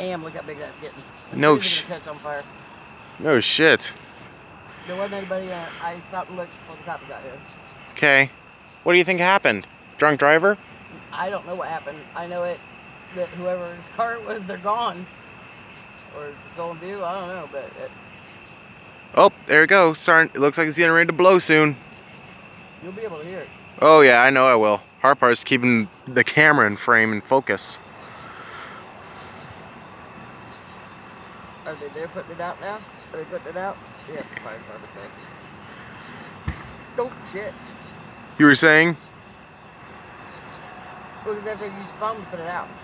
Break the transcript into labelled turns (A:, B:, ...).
A: Damn, look how big that's getting.
B: No
A: It's gonna catch on fire.
B: No shit.
A: There wasn't anybody. I stopped and looked before the cops got here.
B: Okay. What do you think happened? Drunk driver?
A: I don't know what happened. I know that whoever's car it was, they're gone. Or it's still in view, I don't know, but
B: Oh, there it goes. It looks like it's getting ready to blow soon.
A: you'll be able to hear it.
B: Oh yeah, I know I will. Hard part's keeping the camera in frame and focus.
A: Are they there putting it out now? Are they putting it out? Yeah, the fire department thing. Oh shit.
B: You were saying?
A: Well, because they use foam to put it out.